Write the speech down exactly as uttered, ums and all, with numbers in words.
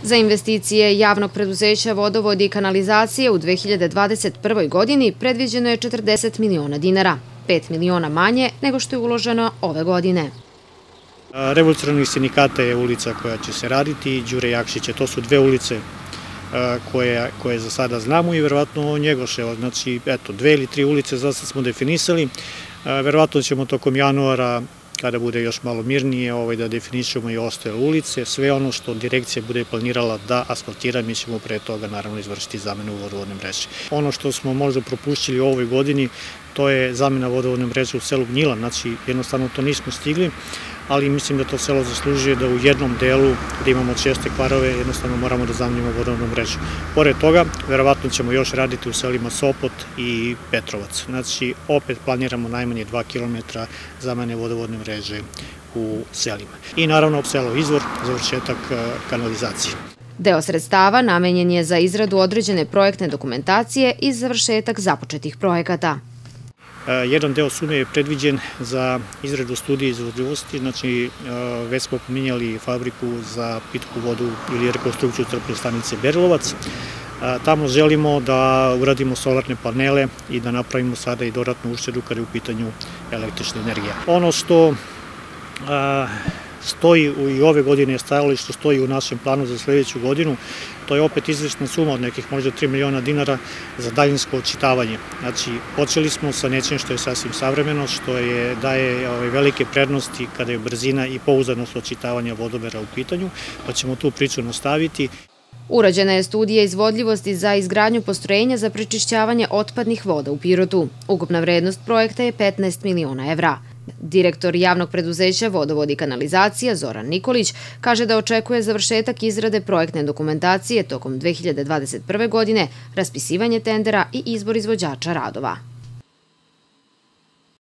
Za investicije javnog preduzeća Vodovodi i kanalizacije u dve hiljade dvadeset prvoj godini predviđeno je četrdeset miliona dinara, pet miliona manje nego što je uloženo ove godine. Revolucionarnih sindikata je ulica koja će se raditi, Đure Jakšića, to su dve ulice koje, koje za sada znamo i verovatno Njegoševa, znači eto, dve ili tri ulice za sad smo definisali, verovatno ćemo tokom januara, kada bude još malo mirnije, ovaj, da definišemo i ostale ulice. Sve ono što direkcija bude planirala da asfaltira, mi ćemo pre toga naravno izvršiti zamenu vodovodne mreže. Ono što smo možda propuštili u ovoj godini, to je zamena vodovodne mreže u selu Gnjila, znači jednostavno to nismo stigli, ali mislim da to selo zaslužuje da u jednom delu gde imamo česte kvarove jednostavno moramo da zamenimo vodovodnu mrežu. Pored toga, verovatno ćemo još raditi u selima Sopot i Petrovac. Znači, opet planiramo najmanje dva kilometra zamene vodovodne mreže u selima. I naravno selo Izvor, završetak kanalizacije. Deo sredstava namenjen je za izradu određene projektne dokumentacije i završetak započetih projekata. Jedan deo sume je predviđen za izradu studije izvodljivosti, znači već smo pominjali fabriku za pitku vodu ili rekonstrukciju crpne stanice Berilovac. Tamo želimo da uradimo solarne panele i da napravimo sada i dodatnu uštedu kada je u pitanju električna energija. Ono što stoji i ove godine je stajalo i što stoji u našem planu za sledeću godinu, to je opet izvršna suma od nekih možda tri miliona dinara za daljinsko očitavanje. Znači, počeli smo sa nečim što je sasvim savremeno, što je, daje ove, velike prednosti kada je brzina i pouzdanost očitavanja vodomera u pitanju, pa ćemo tu priču nastaviti. Urađena je studija izvodljivosti za izgradnju postrojenja za prečišćavanje otpadnih voda u Pirotu. Ukupna vrednost projekta je petnaest miliona evra. Direktor javnog preduzeća Vodovod i kanalizacija Zoran Nikolić kaže da očekuje završetak izrade projektne dokumentacije tokom dve hiljade dvadeset prve godine, raspisivanje tendera i izbor izvođača radova.